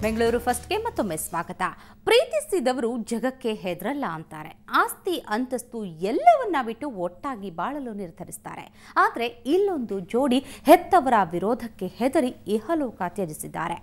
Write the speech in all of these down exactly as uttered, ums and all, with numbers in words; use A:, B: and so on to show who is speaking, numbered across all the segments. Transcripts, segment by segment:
A: ಬೆಂಗಳೂರು ಫಸ್ಟ್ಗೆ ಮತ್ತೊಮ್ಮೆ ಸ್ವಾಗತ. ಪ್ರೀತಿಸಿದವರು ಜಗಕ್ಕೆ ಹೆದರಲ್ಲ ಅಂತಾರೆ. ಆಸ್ತಿ ಅಂತಸ್ತು ಎಲ್ಲವನ್ನ ಬಿಟ್ಟು ಒಟ್ಟಾಗಿ ಬಾಳಲು ನಿರ್ಧರಿಸುತ್ತಾರೆ. ಆದರೆ ಇಲ್ಲೊಂದು ಜೋಡಿ ಹೆತ್ತವರ ವಿರೋಧಕ್ಕೆ ಹೆದರಿ ಇಹಲೋಕ ತ್ಯಜಿಸಿದ್ದಾರೆ.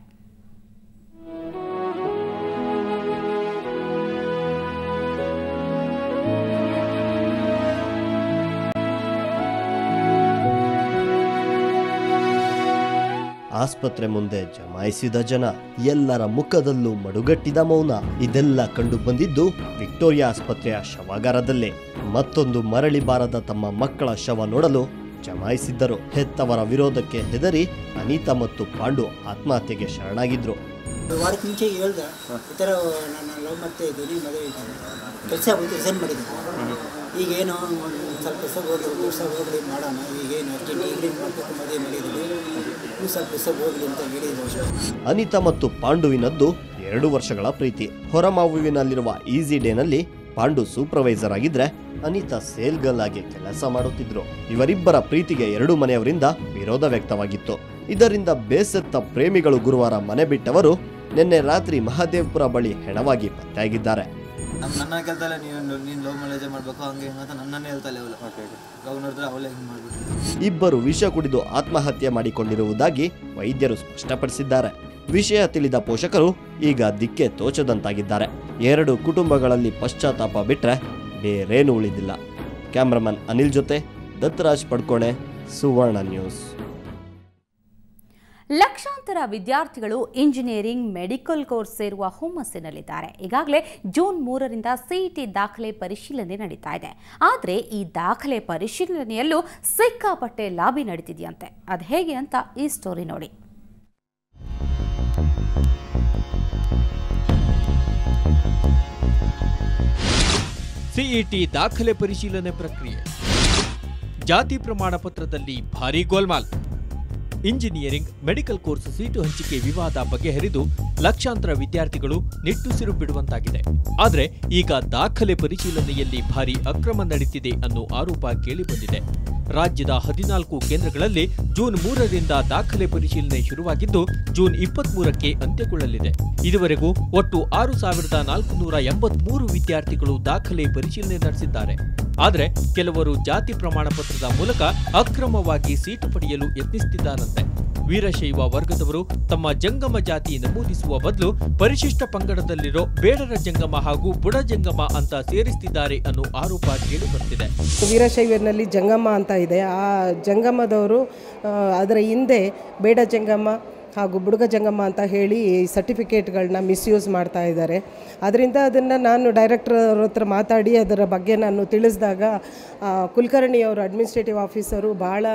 B: ಆಸ್ಪತ್ರೆ ಮುಂದೆ ಜಮಾಯಿಸಿದ ಜನ, ಎಲ್ಲರ ಮುಖದಲ್ಲೂ ಮಡುಗಟ್ಟಿದ ಮೌನ. ಇದೆಲ್ಲ ಕಂಡು ಬಂದಿದ್ದು ವಿಕ್ಟೋರಿಯಾ ಆಸ್ಪತ್ರೆಯ ಶವಾಗಾರದಲ್ಲೇ. ಮತ್ತೊಂದು ಮರಳಿ ಬಾರದ ತಮ್ಮ ಮಕ್ಕಳ ಶವ ನೋಡಲು ಜಮಾಯಿಸಿದ್ದರು. ಹೆತ್ತವರ ವಿರೋಧಕ್ಕೆ ಹೆದರಿ ಅನಿತಾ ಮತ್ತು ಪಾಂಡು ಆತ್ಮಹತ್ಯೆಗೆ ಶರಣಾಗಿದ್ರು.
C: ವಾರಕ್ಕೆ ಮುಂಚೆ ಹೇಳ್ದೆ, ಈ ಥರ ನಾನು ಲವ್ ಮಾಡ್ತಾ ಇದ್ದೀನಿ, ಮದುವೆ ಇದ್ದೀನಿ, ಕೆಲಸ ಹೋಗಿ ರಿಸೈನ್ ಮಾಡಿದ್ದೀನಿ. ಈಗೇನು ಸ್ವಲ್ಪ ದಿವಸ ಹೋಗಿ ಒಂದು ವರ್ಷ ಹೋಗಲಿ ಮಾಡೋಣ, ಈಗೇನು ಅರ್ಜೆಂಟ್ ಈಗೇನು ಮಾಡಬೇಕು, ಮದುವೆ ಮಾಡಿದ್ದೀನಿ, ನೀವು ಸ್ವಲ್ಪ ದಿವಸ ಹೋಗಲಿ ಅಂತ ಹೇಳಿದ್ರು.
B: ಅನಿತಾ ಮತ್ತು ಪಾಂಡುವಿನದ್ದು ಎರಡು ವರ್ಷಗಳ ಪ್ರೀತಿ. ಹೊರಮಾವುವಿನಲ್ಲಿರುವ ಈಸಿ ಡೇನಲ್ಲಿ ಪಾಂಡು ಸೂಪರ್ವೈಸರ್ ಆಗಿದ್ರೆ ಅನಿತಾ ಸೇಲ್ ಗರ್ಲ್ ಆಗಿ ಕೆಲಸ ಮಾಡುತ್ತಿದ್ರು. ಇವರಿಬ್ಬರ ಪ್ರೀತಿಗೆ ಎರಡು ಮನೆಯವರಿಂದ ವಿರೋಧ ವ್ಯಕ್ತವಾಗಿತ್ತು. ಇದರಿಂದ ಬೇಸತ್ತ ಪ್ರೇಮಿಗಳು ಗುರುವಾರ ಮನೆ ಬಿಟ್ಟವರು ನಿನ್ನೆ ರಾತ್ರಿ ಮಹದೇವಪುರ ಬಳಿ ಹೆಣವಾಗಿ ಪತ್ತೆಯಾಗಿದ್ದಾರೆ.
D: ನನ್ನ ಕೇಳ್ತಾಳೆ, ನೀವು ನೀನು ಲವ್ ಮ್ಯಾರೇಜ್ ಮಾಡಬೇಕು ಹಂಗೆ ಅಂತ ನನ್ನನ್ನೇ ಹೇಳ್ತಾಳೆ. ಅವಳು ಲವ್ ನೋಡಿದ್ರೆ ಅವಳೇ ಹಿಂಗೆ ಮಾಡ್ಬಿಟ್ಟು
B: ಇಬ್ಬರು ವಿಷ ಕುಡಿದು ಆತ್ಮಹತ್ಯೆ ಮಾಡಿಕೊಂಡಿರುವುದಾಗಿ ವೈದ್ಯರು ಸ್ಪಷ್ಟಪಡಿಸಿದ್ದಾರೆ. ವಿಷಯ ತಿಳಿದ ಪೋಷಕರು ಈಗ ದಿಕ್ಕೆ ತೋಚದಂತಾಗಿದ್ದಾರೆ. ಎರಡು ಕುಟುಂಬಗಳಲ್ಲಿ ಪಶ್ಚಾತ್ತಾಪ ಬಿಟ್ರೆ ಬೇರೇನು ಉಳಿದಿಲ್ಲ. ಕ್ಯಾಮ್ರಾಮನ್ ಅನಿಲ್ ಜೊತೆ ದತ್ತರಾಜ್ ಪಡ್ಕೋಣೆ, ಸುವರ್ಣ ನ್ಯೂಸ್.
A: ಲಕ್ಷಾಂತರ ವಿದ್ಯಾರ್ಥಿಗಳು ಇಂಜಿನಿಯರಿಂಗ್ ಮೆಡಿಕಲ್ ಕೋರ್ಸ್ ಸೇರುವ ಹುಮ್ಮಸ್ಸಿನಲ್ಲಿದ್ದಾರೆ. ಈಗಾಗಲೇ ಜೂನ್ ಮೂರರಿಂದ ಸಿಇಟಿ ದಾಖಲೆ ಪರಿಶೀಲನೆ ನಡೀತಾ ಇದೆ. ಆದರೆ ಈ ದಾಖಲೆ ಪರಿಶೀಲನೆಯಲ್ಲೂ ಸಿಕ್ಕಾಪಟ್ಟೆ ಲಾಬಿ ನಡೀತಿದೆಯಂತೆ. ಅದು ಹೇಗೆ ಅಂತ ಈ ಸ್ಟೋರಿ ನೋಡಿ.
E: ಸಿಇಟಿ ದಾಖಲೆ ಪರಿಶೀಲನೆ ಪ್ರಕ್ರಿಯೆ. ಜಾತಿ ಪ್ರಮಾಣ ಪತ್ರದಲ್ಲಿ ಭಾರೀ ಗೋಲ್ಮಾಲ್. ಇಂಜಿನಿಯರಿಂಗ್ ಮೆಡಿಕಲ್ ಕೋರ್ಸ್ ಸೀಟು ಹಂಚಿಕೆ ವಿವಾದ ಬಗೆಹರಿದು ಲಕ್ಷಾಂತರ ವಿದ್ಯಾರ್ಥಿಗಳು ನಿಟ್ಟುಸಿರು ಬಿಡುವಂತಾಗಿದೆ. ಆದರೆ ಈಗ ದಾಖಲೆ ಪರಿಶೀಲನೆಯಲ್ಲಿ ಭಾರೀ ಅಕ್ರಮ ನಡೀತಿದೆ ಅನ್ನೋ ಆರೋಪ ಕೇಳಿಬಂದಿದೆ. ರಾಜ್ಯದ ಹದಿನಾಲ್ಕು ಕೇಂದ್ರಗಳಲ್ಲಿ ಜೂನ್ ಮೂರರಿಂದ ದಾಖಲೆ ಪರಿಶೀಲನೆ ಶುರುವಾಗಿದ್ದು ಜೂನ್ ಇಪ್ಪತ್ಮೂರಕ್ಕೆ ಅಂತ್ಯಗೊಳ್ಳಲಿದೆ. ಇದುವರೆಗೂ ಒಟ್ಟು ಆರು ಸಾವಿರದ ನಾಲ್ಕುನೂರ ಎಂಬತ್ಮೂರು ವಿದ್ಯಾರ್ಥಿಗಳು ದಾಖಲೆ ಪರಿಶೀಲನೆ ನಡೆಸಿದ್ದಾರೆ. ಆದರೆ ಕೆಲವರು ಜಾತಿ ಪ್ರಮಾಣ ಪತ್ರದ ಮೂಲಕ ಅಕ್ರಮವಾಗಿ ಸೀಟು ಪಡೆಯಲು ಯತ್ನಿಸುತ್ತಿದ್ದಾರಂತೆ. ವೀರಶೈವ ವರ್ಗದವರು ತಮ್ಮ ಜಂಗಮ ಜಾತಿ ನಮೂದಿಸುವ ಬದಲು ಪರಿಶಿಷ್ಟ ಪಂಗಡದಲ್ಲಿರೋ ಬೇಡರ ಜಂಗಮ ಹಾಗೂ ಬುಡ ಜಂಗಮ ಅಂತ ಸೇರಿಸುತ್ತಿದ್ದಾರೆ ಅನ್ನೋ ಆರೋಪ ಕೇಳಿಬರ್ತಿದೆ.
F: ವೀರಶೈವನಲ್ಲಿ ಜಂಗಮ ಅಂತ ಇದೆ. ಆ ಜಂಗಮದವರು ಅದರ ಹಿಂದೆ ಬೇಡ ಜಂಗಮ ಹಾಗೂ ಬುಡುಗ ಜಂಗಮ ಅಂತ ಹೇಳಿ ಸರ್ಟಿಫಿಕೇಟ್ಗಳನ್ನ ಮಿಸ್ಯೂಸ್ ಮಾಡ್ತಾ ಇದ್ದಾರೆ. ಅದರಿಂದ ಅದನ್ನು ನಾನು ಡೈರೆಕ್ಟರ್ ಅವ್ರ ಹತ್ರ ಮಾತಾಡಿ ಅದರ ಬಗ್ಗೆ ನಾನು ತಿಳಿಸಿದಾಗ ಕುಲಕರ್ಣಿಯವರು ಅಡ್ಮಿನಿಸ್ಟ್ರೇಟಿವ್ ಆಫೀಸರು ಭಾಳ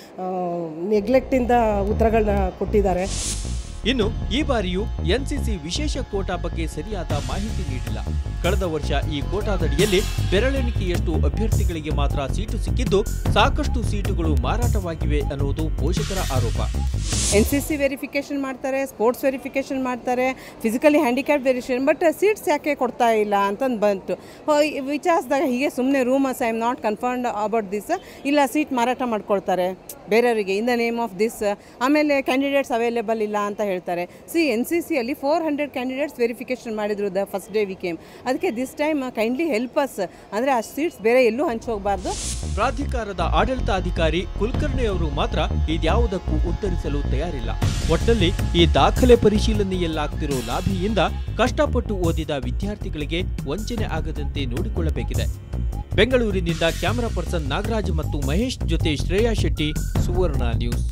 F: ನೆಗ್ಲೆಕ್ಟಿಂದ ಉತ್ತರಗಳನ್ನ ಕೊಟ್ಟಿದ್ದಾರೆ.
E: ಇನ್ನು ಈ ಬಾರಿಯೂ ಎನ್ಸಿಸಿ ವಿಶೇಷ ಕೋಟಾ ಬಗ್ಗೆ ಸರಿಯಾದ ಮಾಹಿತಿ ನೀಡಿಲ್ಲ. ಕಳೆದ ವರ್ಷ ಈ ಕೋಟಾದಡಿಯಲ್ಲಿ ಬೆರಳೆಣಿಕೆಯಷ್ಟು ಅಭ್ಯರ್ಥಿಗಳಿಗೆ ಮಾತ್ರ ಸೀಟು ಸಿಕ್ಕಿದ್ದು ಸಾಕಷ್ಟು ಸೀಟುಗಳು ಮಾರಾಟವಾಗಿವೆ ಅನ್ನೋದು ಪೋಷಕರ ಆರೋಪ.
F: ಎನ್ ಸಿ ಸಿ ವೆರಿಫಿಕೇಷನ್ ಮಾಡ್ತಾರೆ, ಸ್ಪೋರ್ಟ್ಸ್ ವೆರಿಫಿಕೇಷನ್ ಮಾಡ್ತಾರೆ, physically handicap verification, but seats ಯಾಕೆ ಕೊಡ್ತಾ ಇಲ್ಲ ಅಂತಂದು ಬಂತು. ವಿಚಾರಿಸಿದಾಗ ಹೀಗೆ ಸುಮ್ಮನೆ rumours, I am not confirmed about this, ಇಲ್ಲ ಸೀಟ್ ಮಾರಾಟ ಮಾಡ್ಕೊಳ್ತಾರೆ ಬೇರೆಯವರಿಗೆ in the name of this. ಆಮೇಲೆ ಕ್ಯಾಂಡಿಡೇಟ್ಸ್ ಅವೈಲೇಬಲ್ ಇಲ್ಲ ಅಂತ ಹೇಳ್ತಾರೆ. ಸಿ ಎನ್ ಸಿ ಸಿಯಲ್ಲಿ ಫೋರ್ ಹಂಡ್ರೆಡ್ ಕ್ಯಾಂಡಿಡೇಟ್ಸ್ ವೆರಿಫಿಕೇಷನ್ ಮಾಡಿದ್ರು the first day we came. ಅದಕ್ಕೆ this time kindly help us, ಅಂದರೆ ಆ ಸೀಟ್ಸ್ ಬೇರೆ ಎಲ್ಲೂ ಹಂಚೋಗಬಾರ್ದು.
E: ಪ್ರಾಧಿಕಾರದ ಆಡಳಿತಾಧಿಕಾರಿ ಕುಲಕರ್ಣಿ ಅವರು ಮಾತ್ರ ಇದ್ಯಾವುದಕ್ಕೂ ಉತ್ತರಿಸಲು ತಯಾರಿಲ್ಲ. ಒಟ್ಟಲ್ಲಿ ಈ ದಾಖಲೆ ಪರಿಶೀಲನೆಯಲ್ಲಾಗ್ತಿರೋ ಲಾಭಿಯಿಂದ ಕಷ್ಟಪಟ್ಟು ಓದಿದ ವಿದ್ಯಾರ್ಥಿಗಳಿಗೆ ವಂಚನೆ ಆಗದಂತೆ ನೋಡಿಕೊಳ್ಳಬೇಕಿದೆ. ಬೆಂಗಳೂರಿನಿಂದ ಕ್ಯಾಮರಾ ಪರ್ಸನ್ ನಾಗರಾಜ್ ಮತ್ತು ಮಹೇಶ್ ಜೊತೆ ಶ್ರೇಯಾ ಶೆಟ್ಟಿ, ಸುವರ್ಣ ನ್ಯೂಸ್.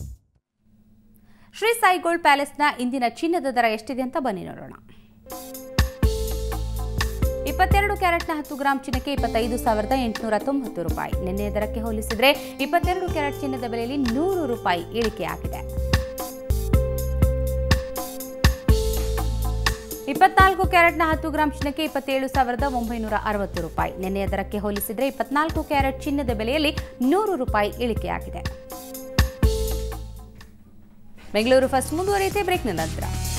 A: ಶ್ರೀ ಸಾಯಿ ಗೋಲ್ಡ್ ಪ್ಯಾಲೇಸ್ನ ಇಂದಿನ ಚಿನ್ನದ ದರ ಎಷ್ಟಿದೆ ಅಂತ ಬನ್ನಿ ನೋಡೋಣ. ಇಪ್ಪತ್ತೆರಡು ಕ್ಯಾರೆಟ್ನ ಹತ್ತು ಗ್ರಾಂ ಚಿನ್ನಕ್ಕೆ ಇಪ್ಪತ್ತೈದು ಸಾವಿರದ ಎಂಟುನೂರ ತೊಂಬತ್ತು ರೂಪಾಯಿ. ನಿನ್ನೆಯ ದರಕ್ಕೆ ಹೋಲಿಸಿದರೆ ಇಪ್ಪತ್ತೆರಡು ಕ್ಯಾರೆಟ್ ಚಿನ್ನದ ಬೆಲೆಯಲ್ಲಿ ನೂರು ರೂಪಾಯಿ ಇಳಿಕೆಯಾಗಿದೆ. ಇಪ್ಪತ್ನಾಲ್ಕು ಕ್ಯಾರೆಟ್ನ ಹತ್ತು ಗ್ರಾಂ ಚಿನ್ನಕ್ಕೆ ಇಪ್ಪತ್ತೇಳು ಸಾವಿರದ ಒಂಬೈನೂರ ಅರವತ್ತು ರೂಪಾಯಿ. ನಿನ್ನೆಯ ದರಕ್ಕೆ ಹೋಲಿಸಿದರೆ ಇಪ್ಪತ್ನಾಲ್ಕು ಕ್ಯಾರೆಟ್ ಚಿನ್ನದ ಬೆಲೆಯಲ್ಲಿ ನೂರು ರೂಪಾಯಿ ಇಳಿಕೆಯಾಗಿದೆ. ಬೆಂಗಳೂರು ಫಸ್ಟ್ ಮುಂದುವರಿಯುತ್ತೆ ಬ್ರೇಕ್ನ ನಂತರ.